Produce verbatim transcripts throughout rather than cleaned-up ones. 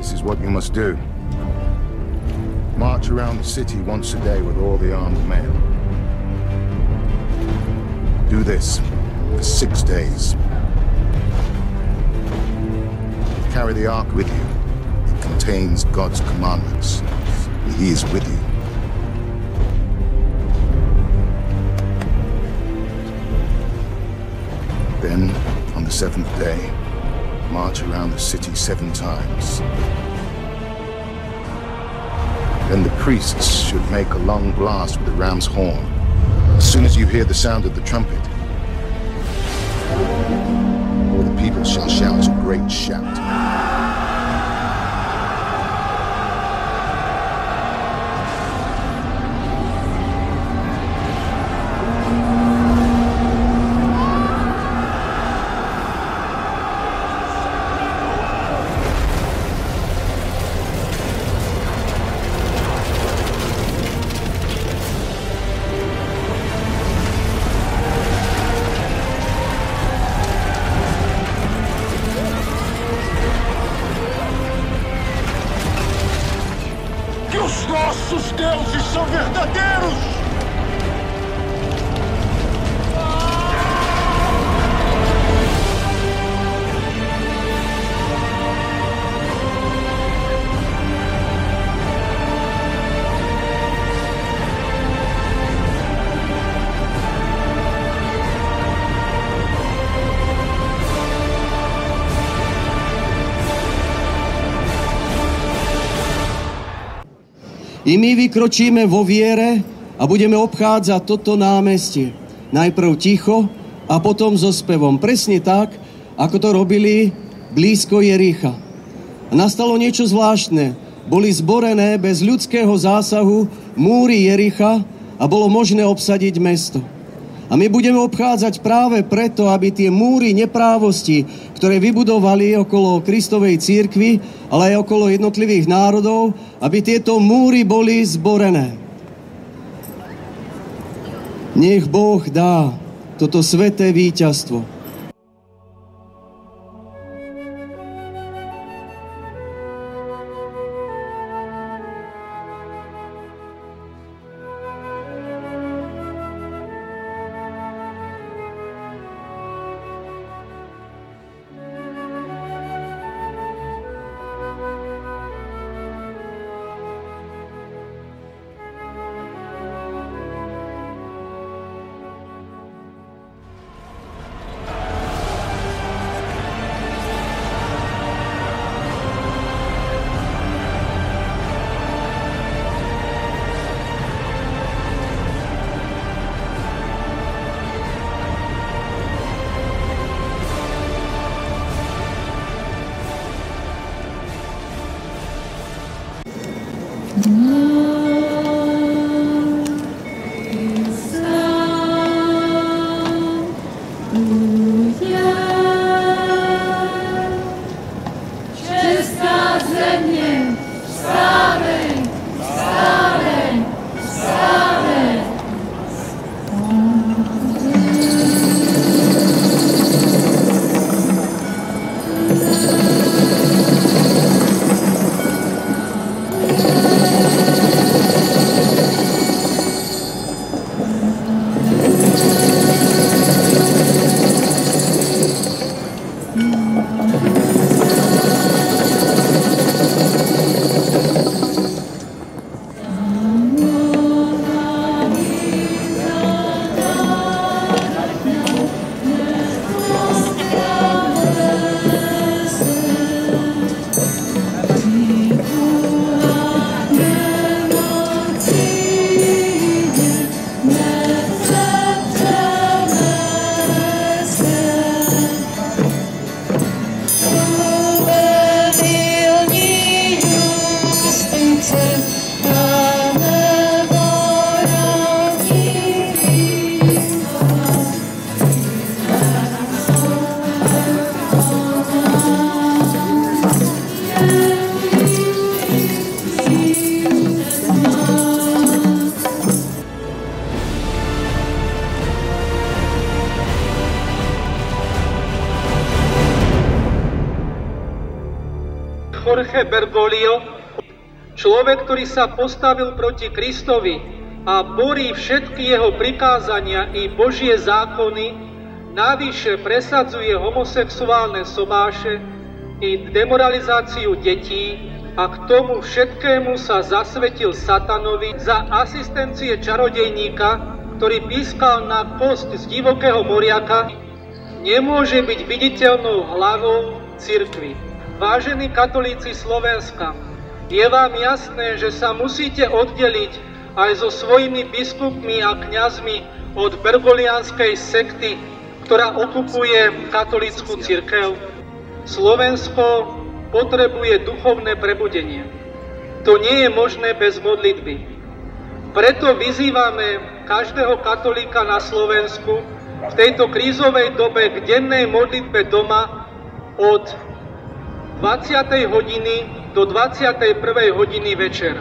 This is what you must do. March around the city once a day with all the armed men. Do this for six days. Carry the Ark with you. It contains God's commandments. He is with you. Then, on the seventh day, march around the city seven times. Then the priests should make a long blast with the ram's horn. As soon as you hear the sound of the trumpet, all the people shall shout a great shout. Nossos deuses são verdadeiros! I my vykročíme vo viere a budeme obchádzať toto námestie. Najprv ticho a potom so spevom. Presne tak, ako to robili blízko Jericha. A nastalo niečo zvláštne. Boli zborené bez ľudského zásahu múry Jericha a bolo možné obsadiť mesto. A my budeme obchádzať práve preto, aby tie múry neprávosti, ktoré vybudovali okolo Kristovej cirkvi, ale aj okolo jednotlivých národov, aby tieto múry boli zborené. Nech Boh dá toto sveté víťazstvo. Jorge Bergoglio, človek, ktorý sa postavil proti Kristovi a borí všetky jeho prikázania i Božie zákony, navyše presadzuje homosexuálne sobáše i demoralizáciu detí a k tomu všetkému sa zasvetil satanovi za asistencie čarodejníka, ktorý pískal na kosť z divokého moriaka, nemôže byť viditeľnou hlavou cirkvi. Vážení katolíci Slovenska, je vám jasné, že sa musíte oddeliť aj so svojimi biskupmi a kňazmi od bergolianskej sekty, ktorá okupuje katolícku cirkev. Slovensko potrebuje duchovné prebudenie. To nie je možné bez modlitby. Preto vyzývame každého katolíka na Slovensku v tejto krízovej dobe k dennej modlitbe doma od dvadsiatej hodiny do dvadsiatej prvej hodiny večer.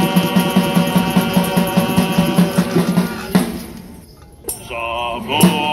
Bravo!